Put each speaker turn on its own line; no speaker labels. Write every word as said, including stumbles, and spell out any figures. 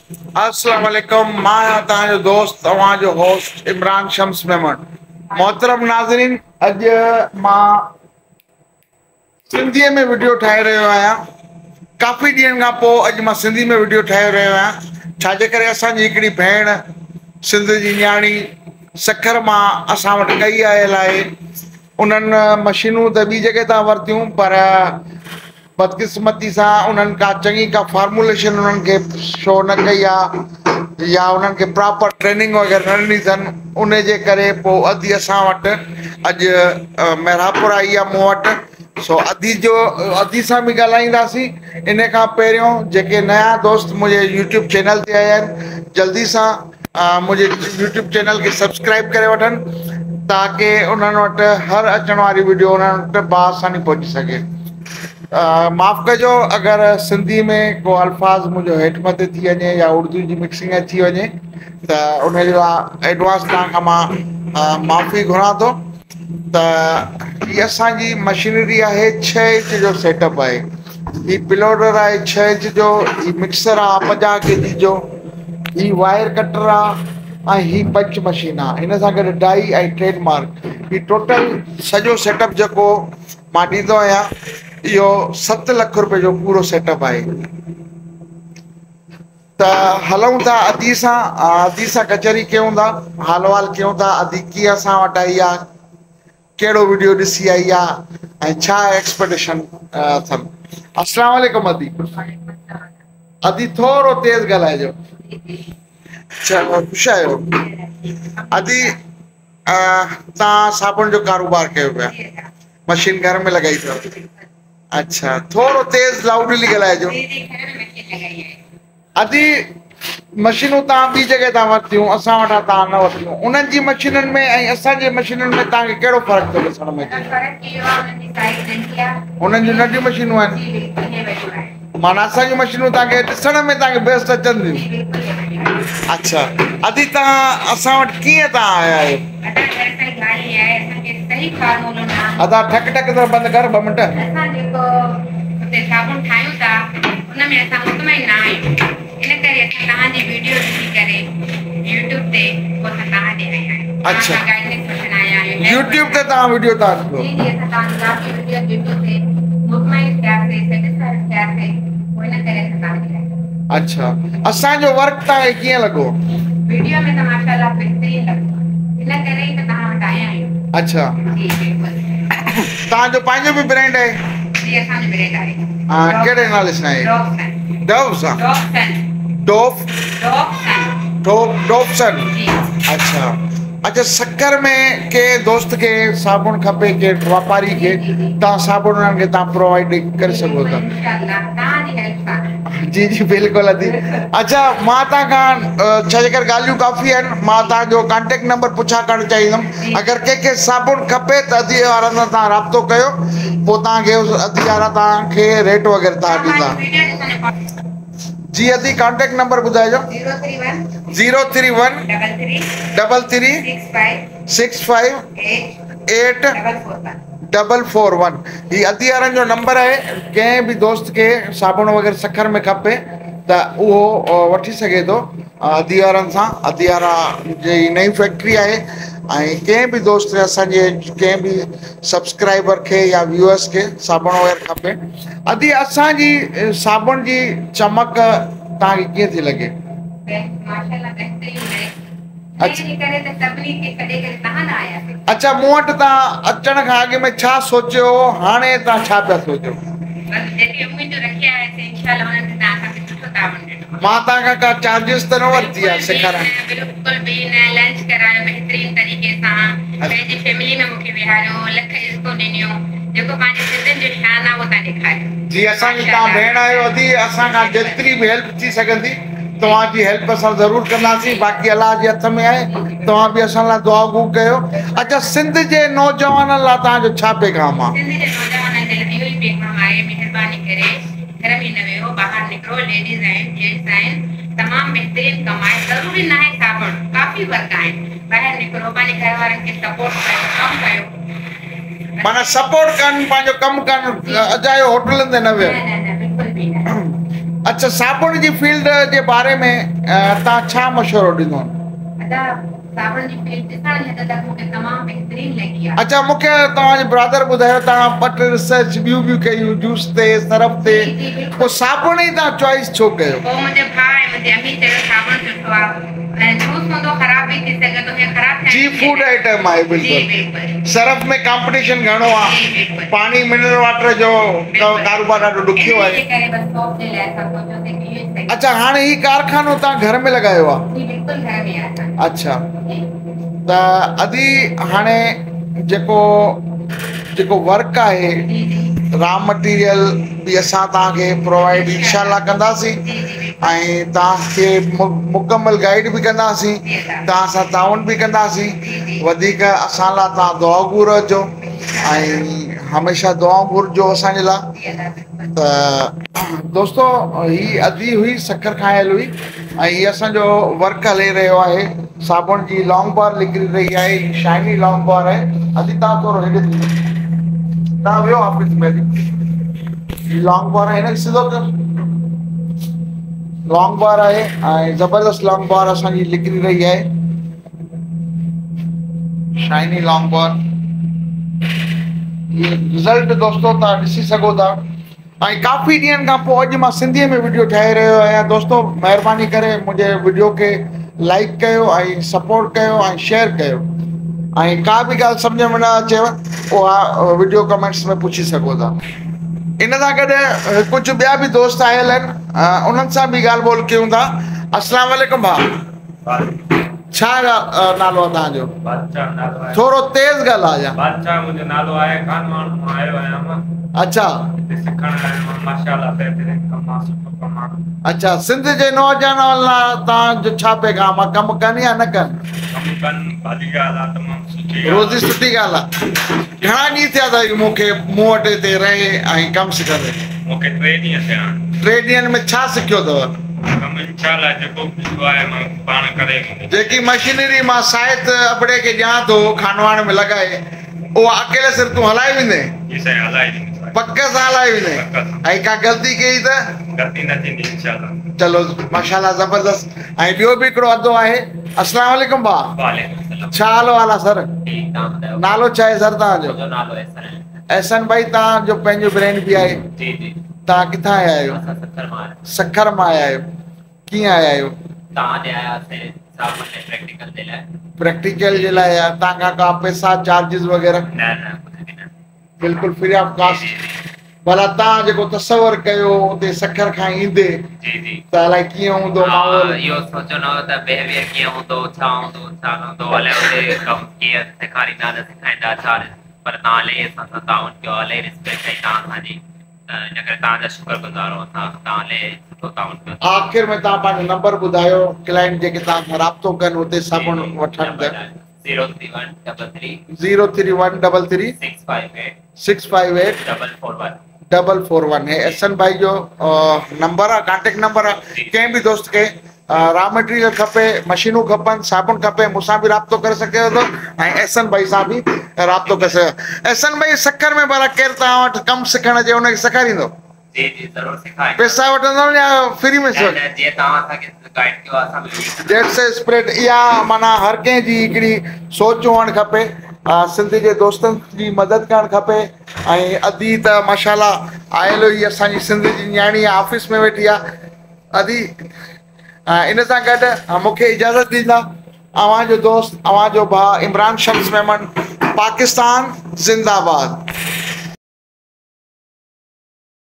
अस्सलाम वालेकुम। मां तव्हांजो दोस्त तव्हांजो होस्ट इमरान शम्स मेमन। मोहतरम नाज़रीन, अॼु मां सिंधीअ में वीडियो ठाहे रहियो आहियां। काफ़ी ॾींहंनि खां पोइ अॼु मां सिंधी में वीडियो ठाहे रहियो आहियां। छाजे करे असांजी हिकिड़ी भेण सिंध जी न्याणी सखर मां असां वटि कई आयल आहे। उन्हनि मशीनूं त ॿी जॻह तां वरितियूं, पर बदकिस्मती सां उन्हनि का चङी का फार्मुलेशन उन्हनि खे शो न कई आहे या उन्हनि खे प्रॉपर ट्रेनिंग वग़ैरह न ॾिनी अथनि। उन जे करे पोइ अधी असां वटि अॼु मेरापुर आई आहे मूं वटि। सो अधी जो अधी सां बि ॻाल्हाईंदासीं। इन खां पहिरियों जेके नया दोस्त मुंहिंजे यूट्यूब चैनल ते आया आहिनि, जल्दी सां मुंहिंजे यूट्यूब चैनल खे सब्सक्राइब करे वठनि ताकी उन्हनि वटि हर अचण वारी वीडियो उन्हनि वटि बआसानी पहुची सघे। माफ़ कजो अगर सिंधी में को अल्फाज मुझे हेठ मथे थी वञे या उर्दू जी मिक्सिंग अची वञे त उन जो एडवांस तव्हांखां मां माफ़ी घुरां थो। त हीअ असांजी मशीनरी आहे, छह इंच जो सेटअप आहे। ही पिलोडर आहे छह इंच जो, ही मिक्सर आहे पंजाह के जी जो, ही वायर कटर आहे ऐं ही पंच मशीन आहे। हिन सां गॾु डाई ऐं ट्रेडमार्क ही टोटल सॼो सेटअप जेको मां ॾींदो आहियां इहो सत लख रुपए जो पूरो सेटअप आहे। त हलूं था अदी सां अदी सां कचहरी कयूं था, हाल वाल कयूं था। अदी कीअं असां वटि आई आहे, कहिड़ो वीडियो ॾिसी आई आहे ऐं छा एक्सपेक्टेशन अथनि। अस्सलाम वालेकुम अदी। अदी थोरो तेज़ ॻाल्हाइजो। चलो ख़ुशि आहियो अदी। तव्हां साबुण जो कारोबार कयो पिया, मशीन घर में लॻाई अथव? अच्छा, थोरो तेज़ लाउडली ॻाल्हाइजो। अदी मशीनूं तव्हां ॿी जॻह तां वरितियूं, असां वटां तव्हां न वरितियूं। उन्हनि जी मशीनुनि में ऐं असांजे मशीनुनि में तव्हांखे कहिड़ो फ़र्क़ु थो ॾिसण में अचे? उन्हनि जूं नंढियूं मशीनूं आहिनि, माना असांजूं मशीनूं तव्हांखे ॾिसण में तव्हांखे बेस्ट अचनि थियूं। अच्छा अदी, तव्हां असां वटि कीअं तव्हां आया आहियो? अदा ठक ठक त बंदि कर ॿ मिंट।
असां जेको हुते साबुण ठाहियूं था उन में असां मुतमइन न आहियूं, इन करे असां तव्हांजी वीडियो ॾिसी करे यूट्यूब ते पोइ असां तव्हां ॾे आया आहियूं।
अच्छा,
गाइडेंस वठण आया आहियूं
यूट्यूब ते तव्हां वीडियो था ॾिसो?
जी जी, असां तव्हांजी वीडियो यूट्यूब ते मुतमइन थियासीं, सेटिस्फाइड थियासीं, पोइ इन करे असां तव्हां ॾे आया।
अच्छा, असांजो वर्क तव्हांखे कीअं लॻो?
वीडियो में त माशाअल्लाह बहितरीन लॻो, इन करे ई त तव्हां वटि आया आहियूं।
अच्छा,
जी बिल्कुलु।
तव्हांजो पंहिंजो बि ब्रांड आहे?
जी, असांजो ब्रांड आहे।
हा, कहिड़े नाले सां आहे?
डॉक्सन।
डॉक्सन।
डॉक्सन।
डॉफ
डॉक्सन।
डॉफ डॉक्सन।
जी।
अच्छा अच्छा, शक्कर में के दोस्त के साबुण खपे, के वापारी के तव्हां साबुण उन्हनि खे तव्हां प्रोवाइड करे सघो था?
इंशाअल्लाह तव्हांजी हेल्प सां।
जी जी बिल्कुलु अदी। अच्छा, मां तव्हां खां छा जेकर ॻाल्हियूं काफ़ी आहिनि, मां तव्हांजो कॉन्टेक्ट नंबर पुछा करणु चाहींदुमि। अगरि कंहिंखे साबुण खपे त अदी वारनि सां तव्हां राब्तो कयो, पोइ तव्हांखे अदी वारा तव्हांखे रेट वग़ैरह तव्हां ॾींदा। जी अदी, कॉन्टेक्ट नंबर ॿुधाइजो। Zero three one double three six five eight double four one. ही अदी वारनि जो नंबर आहे। कंहिं बि दोस्त खे साबुण वग़ैरह सखर में खपे त उहो वठी सघे थो अदी वारनि सां। अदी वारा जी नई फैक्ट्री आहे ऐं कंहिं बि दोस्त असांजे कंहिं बि सब्सक्राइबर खे या व्यूअर्स खे साबुण वग़ैरह खपे। अदी, असांजी साबुण जी चमक तव्हांखे कीअं थी लॻे? अच्छा, मूं वटि तव्हां अचण खां अॻु में छा सोचियो, हाणे तव्हां छा पिया सोचियो? मां तव्हांखां का चार्जिस त न वरिती आहे सेखारण?
बिल्कुलु बि न। लंच करायो बहितरीन तरीक़े सां, पंहिंजी फैमिली में मूंखे विहारियो, लख इज़्ज़तूं ॾिनियूं, जेको पंहिंजे सिंधियुनि जो शान आहे उहो तव्हां ॾेखारियो।
जी, असांजी तव्हां भेण आहियो अदी, असां खां जेतिरी बि हेल्प थी सघंदी तव्हांजी हेल्प असां ज़रूरु कंदासीं। बाक़ी अलाह जे हथ में आहे, तव्हां बि असां लाइ दुआ गू कयो। अच्छा, सिंध जे नौजवाननि लाइ तव्हांजो छा पैगाम आहे?
सिंध जे नौजवाननि जे लाइ इहो ई पैगाम आहे, महिरबानी करे घर में न वेहो, ॿाहिरि निकिरो। लेडीज़ आहिनि, जेंट्स आहिनि, तमामु बहितरीन कमाए। ज़रूरी न आहे साबुण, काफ़ी वर्क आहिनि। ॿाहिरि निकिरो, पंहिंजे घर वारनि खे सपोर्ट कयो, कमु कयो।
माना सपोर्ट कनि, पंहिंजो कमु कनि, अजायो होटलनि ते न वियो।
न न बिल्कुलु बि न।
अच्छा, साबुण जी फील्ड जे बारे में तव्हां छा मशवरो ॾींदो?
साबुण जी फील्ड ॾिसण में त मूंखे तमामु बहितरीन लॻी आहे।
अच्छा, मूंखे तव्हांजे ब्रदर ॿुधायो तव्हां ॿ टे रिसर्च ॿियूं ॿियूं कयूं जूस ते सरफ ते, पोइ साबुण ई तव्हां चॉइस छो कयो?
पोइ मुंहिंजे भाउ ऐं मुंहिंजे अम्मी चयो साबुण सुठो आहे ऐं जूस हूंदो ख़राब भी थी सघे थो, हीअ ख़राब
जी फूड आइटम आहे बिल्कुलु। सरफ में कंपटीशन घणो आहे, पानी मिनरल वाटर जो कारोबार ॾाढो ॾुखियो आहे। अच्छा, हाणे ही कारखानो तव्हां घर में लॻायो आहे? अच्छा, त अदी हाणे जेको जेको वर्क आहे रॉ मटीरियल बि असां तव्हांखे प्रोवाइड इंशाल्लाह कंदासीं ऐं तव्हांखे मुकमल गाइड बि कंदासीं, तव्हां सां ताउन बि कंदासीं। वधीक असां लाइ तव्हां दुआ घुरिजो ऐं हमेशह दुआ घुरिजो असांजे लाइ। त दोस्तो, ही अदी हुई शक्कर खाइल हुई ऐं हीअ असांजो वर्क हले रहियो आहे। साबुण जी लॉन्ग बार निकिरी रही आहे, शाइनी लॉन्ग बार आहे। अदी तव्हां थोरो हेॾे तव्हां वियो ऑफिस में, ही लॉन्ग बार आहे, हिनखे सिधो कर। लॉन्ग बार आहे ऐं ज़बरदस्त लॉन्ग बार असांजी निकिरी रही आहे, शाइनी लॉन्ग बार। ये रिज़ल्ट दोस्तो तव्हां ॾिसी सघो था। ऐं काफ़ी ॾींहंनि खां पोइ अॼु मां सिंधीअ में वीडियो ठाहे रहियो आहियां। दोस्तो, महिरबानी करे मुंहिंजे वीडियो खे लाइक कयो ऐं सपोर्ट कयो ऐं शेयर कयो ऐं का बि ॻाल्हि सम्झ में न अचेव उहा वीडियो कमेंट्स में पुछी सघो था। इन सां गॾु कुझु ॿिया बि दोस्त आयल आहिनि, उन्हनि सां बि ॻाल्हि ॿोल कयूं था। अस्सलाम वालेकुम भाउ, छा नालो आहे तव्हांजो? थोरो तेज़ ॻाल्हायो।
बादशाह मुंहिंजो नालो आहे, खानवान मां आयो आहियां मां।
अच्छा,
सिखण आयो मां, माशाअल्लाह बहितरीन कमु आहे, सुठो कमु आहे।
अच्छा, सिंध जे नौजवान लाइ तव्हांजो छा पैगाम आहे? कमु कनि या न कनि?
कमु कनि, भली ॻाल्हि आहे, तमामु सुठी
रोज़ी सुठी ॻाल्हि आहे। घणा ॾींहं थिया अथई मूंखे मूं वटि हिते रहे ऐं कमु सिखंदे?
मूंखे टे ॾींहं थिया आहिनि।
टे ॾींहंनि में छा सिखियो अथव?
कमु इंशाअल्लाह जेको बि आहे मां पाण करे।
जेकी मशीनरी मां साहित अबड़े खे ॾियां थो खानवान में लॻाए, उहा अकेले सिर्फ़ तूं हलाए वेंदे?
ही शइ हलाए ॾींदी
पक सां हलाए वेंदे? ऐं का ग़लती कई त
ग़लती न थींदी इंशाअल्लाह।
चलो माशाअल्लाह, ज़बरदस्त। ऐं ॿियो बि हिकिड़ो अदो आहे। अस्सलाम वालेकुम भाउ, छा हाल वाल आहे सर? नालो छा आहे सर तव्हांजो? एहसन भाई, तव्हांजो पंहिंजो ब्रांड बि आहे? तव्हां किथां आया आहियो? सखर मां आया आहियो। कीअं आया आहियो? प्रैक्टिकल जे लाइ आया? तव्हांखां का पैसा चार्जिस वग़ैरह? बिल्कुलु फ्री ऑफ कास्ट। भला तव्हां जेको तसवर कयो उते सखर खां ईंदे त अलाए कीअं हूंदो माहौल?
इहो सोचो न हो त बिहेवियर कीअं हूंदो, छा हूंदो, छा न हूंदो, अलाए उते कमु कीअं सेखारींदा न सेखारींदा, छा। पर तव्हां इलाही असां सां ताउन कयो, इलाही रिस्पेक्ट कई तव्हां असांजी, त इन करे तव्हांजा शुक्रगुज़ार आहियूं असां। तव्हां इलाही सुठो ताउन कयो।
आख़िर में तव्हां पंहिंजो नंबर ॿुधायो, क्लाइंट जेके तव्हां सां राब्तो कनि उते साबुण वठनि त?
Zero three one double three
zero three one double three
six five eight
six five eight
double four one
double four one है। एहसन भाई जो नंबर आहे, कॉन्टेक्ट नंबर आहे। कंहिं बि दोस्त खे रॉ मटीरियल खपे, मशीनूं खपनि, साबुण खपे, मूंसां बि राब्तो करे सघे थो ऐं एहसन भाई सां बि राब्तो करे सघे। एहसन भाई, सखर में भला केरु तव्हां वटि कमु सिखण अचे उनखे सेखारींदो?
जी जी ज़रूरु सेखारींदो।
पैसा वठंदो या फ्री में?
जीअं तव्हां असांखे गाइड कयो असां बि।
डेढ़ सौ स्प्रेड, इहा माना हर कंहिं जी हिकिड़ी सोच हुअणु खपे। सिंधी जे दोस्तनि जी मदद करणु खपे। ऐं अदी त माशाअल्लाह आयल हुई, असांजी सिंध जी न्याणी ऑफिस में वेठी आहे। अदी इन सां गॾु मूंखे इजाज़त ॾींदा अव्हां जो दोस्त, अव्हां जो भाउ इमरान शम्स मेमन। पाकिस्तान ज़िंदाबाद।